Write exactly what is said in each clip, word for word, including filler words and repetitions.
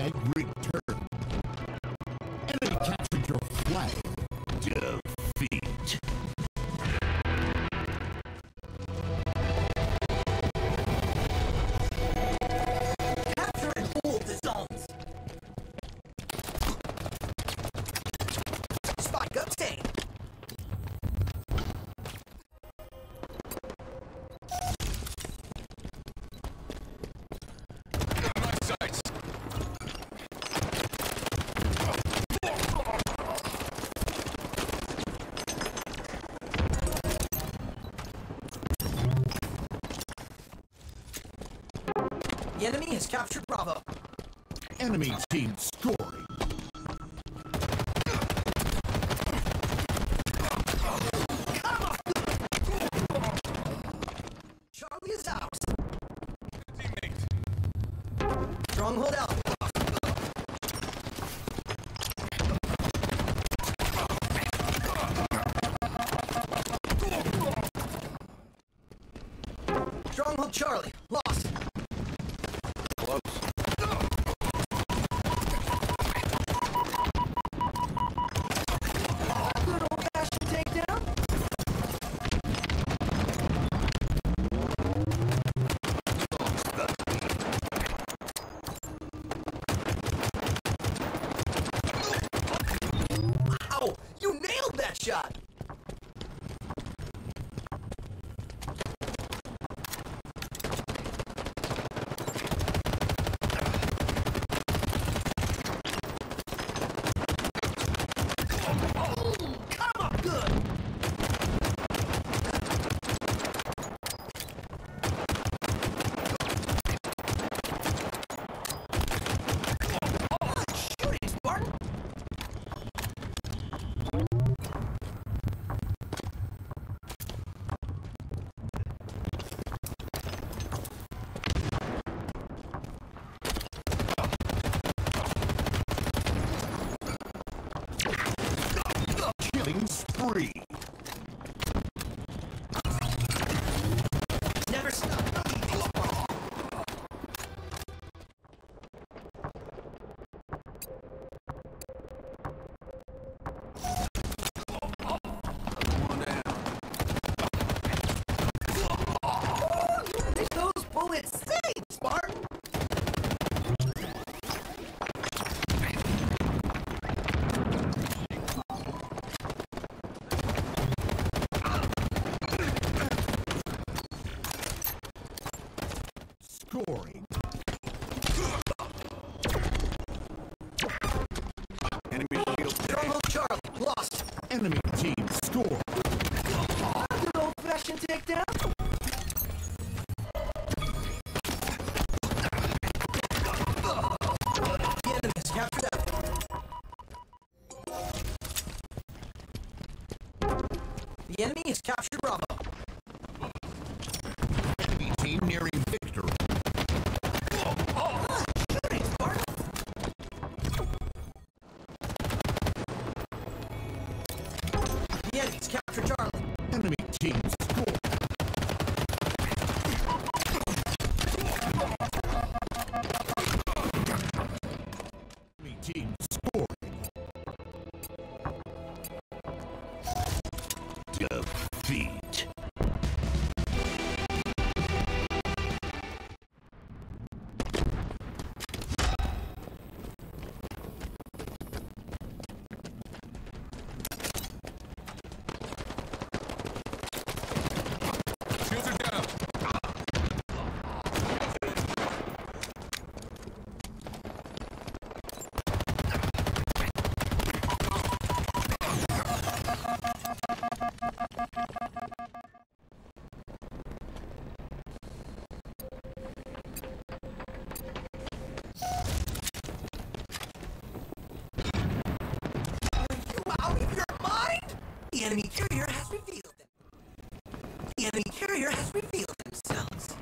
Flag returned. Enemy captured your flag. Defeat. Capture and hold the zones. Spike obtained. The enemy has captured Bravo. Enemy team scoring. Charlie is ours. Teammate. Stronghold out. Stronghold Charlie, lost. Close. Good old-fashioned takedown. Wow, you nailed that shot. Killing spree. Never stop. Oh, you made those bullets sing, Spartan. Scoring. Enemy shield. Stronghold Charlie, lost. Enemy team score. Good old-fashioned takedown. The enemy has captured F. The enemy has captured Bravo. Enemy team nearing victory. Shooting, Spartan. The enemy's captured Charlie. Enemy team score. Enemy team scoring. Defeat. Shields are down. You out of your mind? The enemy carrier has revealed them. The enemy carrier has revealed themselves.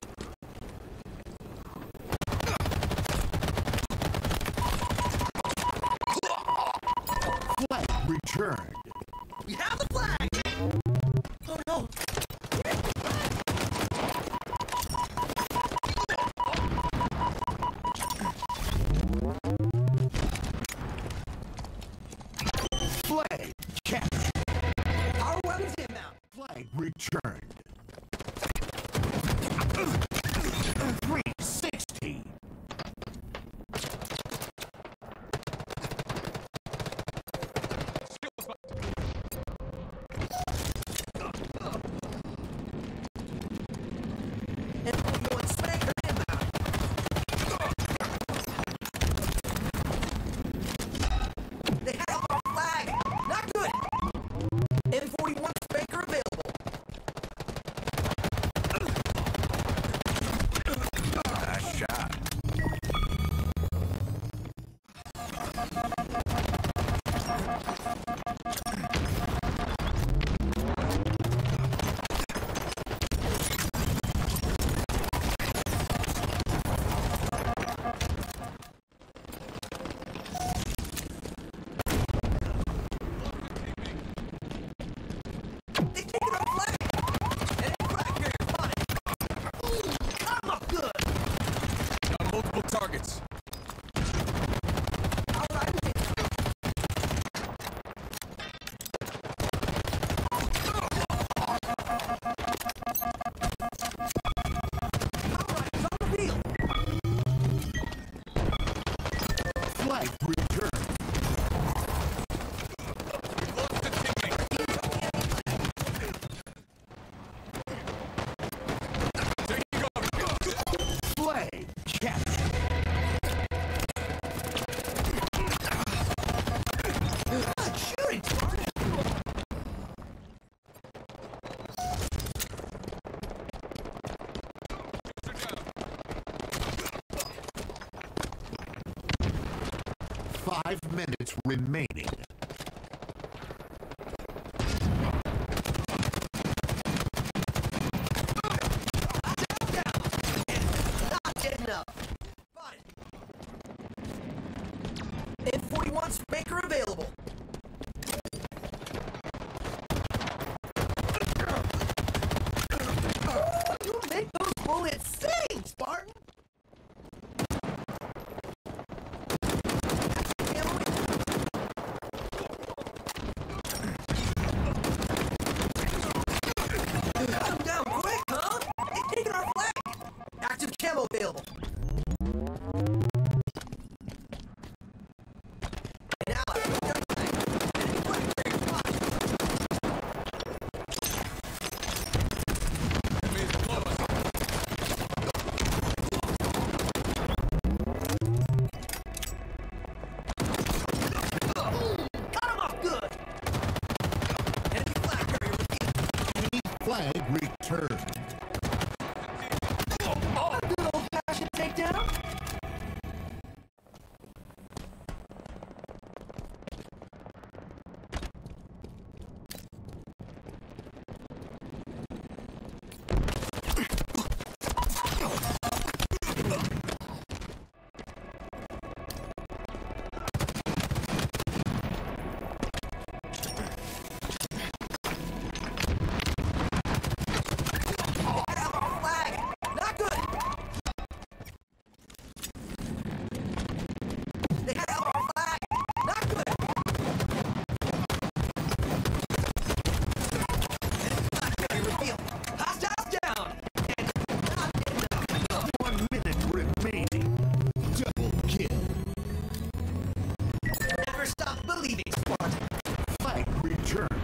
Flag returned. We have the flag! Oh no! Fight return. We've lost a teammate. There you go. Flag capture. Good shooting, Spartan! Five minutes remaining. Not good enough. Got it. M forty-one's maker available. You make those bullets sing, Spartan! Got him down quick, huh? They've taken our flag! Active camo available. And now, their flag. Enemy flag carrier spotted. Enemies below us. Got him off good! Enemy flag carrier revealed. Flag returned. Oh, a good old-fashioned takedown? Get out our flag! Not good! They had out our flag! Not good! Enemy flag carrier revealed. Hostiles down! And not enough. One minute remaining. Double kill. Never stop believing, Spartan. Flag return.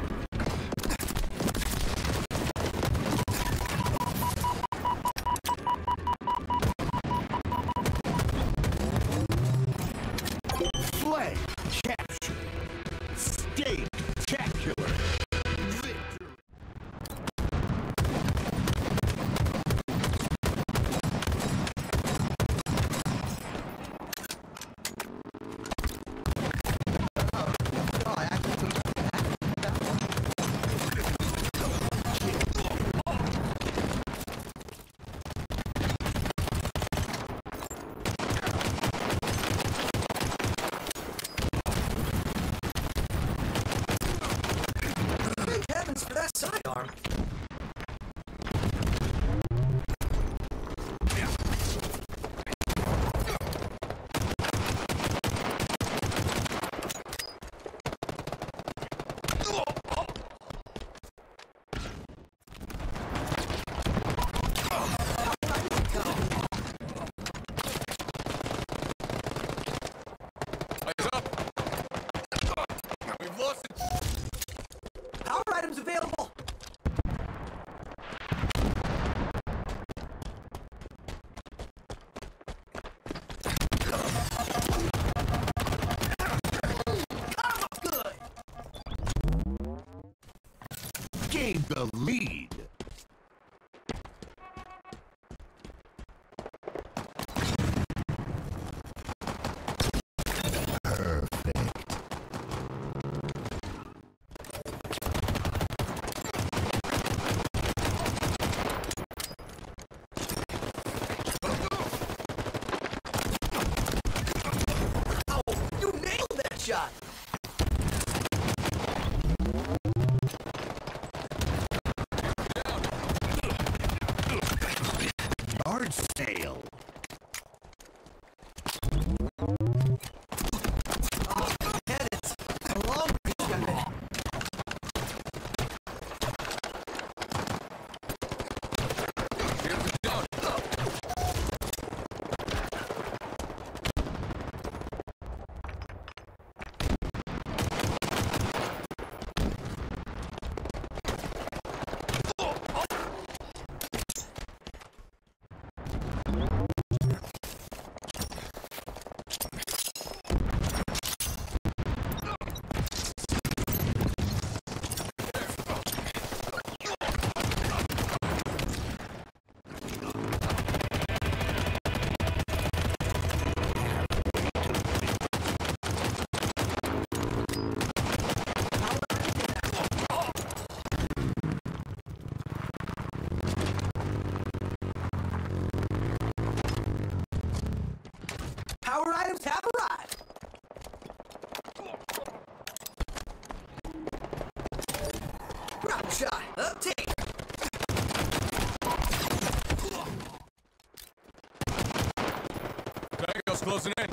Flag capture. Spectacular. Victory. Oh, I actually took that. Thank heavens for that sidearm. Eyes up. We've lost it. Power items available. Got him up good. Gained the lead. Oh, you nailed that shot. items have arrived. Drop shot, uptake. Tango's closing in.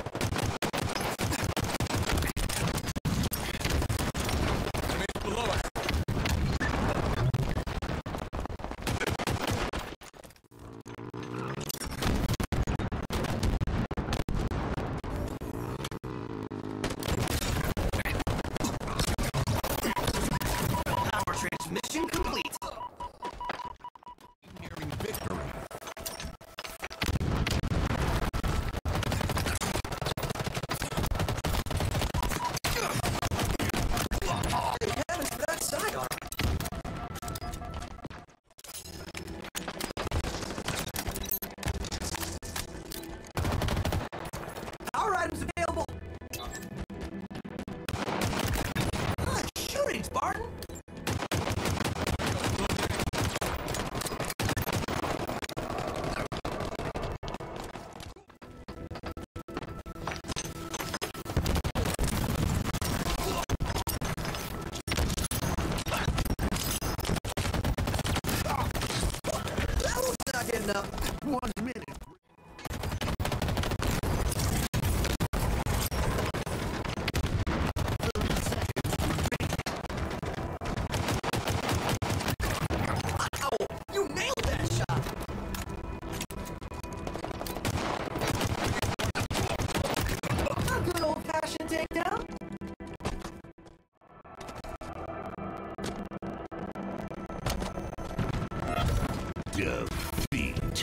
Enemies below us. Power transmission complete. Nearing victory. Heavens for that sidearm. Power items available. Good shooting, Spartan. That was not good enough. One minute. thirty seconds remaining. Wow, you nailed that shot. A good old-fashioned takedown. Defeat.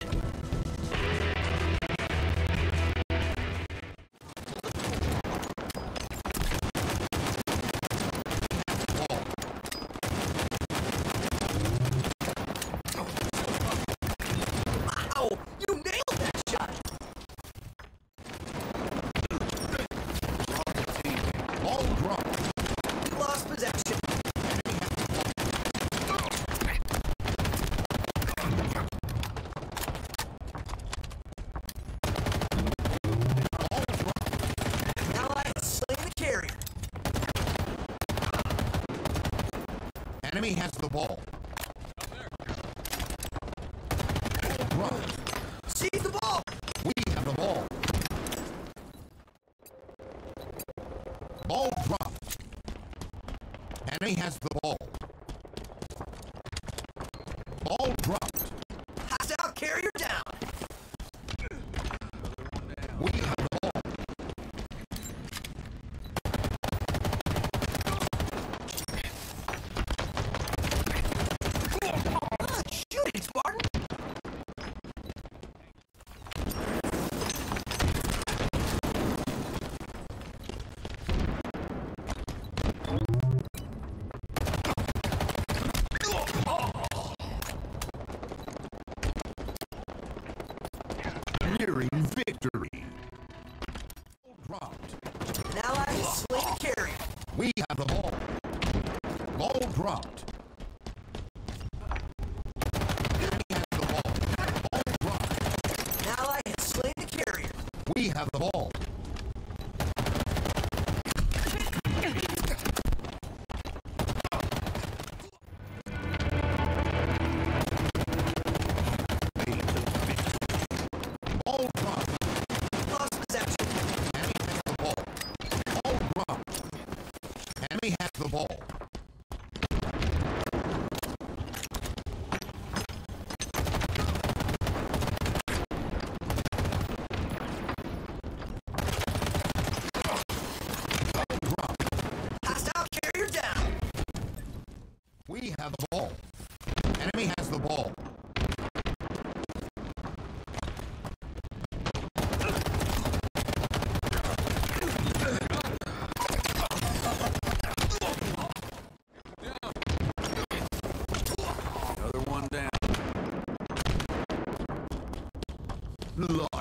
Wow, you nailed that shot. Ball dropped. You lost possession. Now I have slain the carrier. Enemy has the ball. Ball dropped. Seize the ball. We have the ball. Ball dropped. Enemy has the ball. Ball dropped. Hostile carrier down. We have the ball. Good shooting, Spartan. Nearing victory. Ball dropped. Now I have slain the carrier. We have the ball. Ball dropped. Enemy has the ball. Ball dropped. Now I have slain the carrier. We have the ball. Ball dropped. Lost possession. Enemy has the ball. Ball dropped. Enemy has the ball. Ball dropped. Hostile carrier down. We have the ball. Enemy has the ball. Another one down. Lost.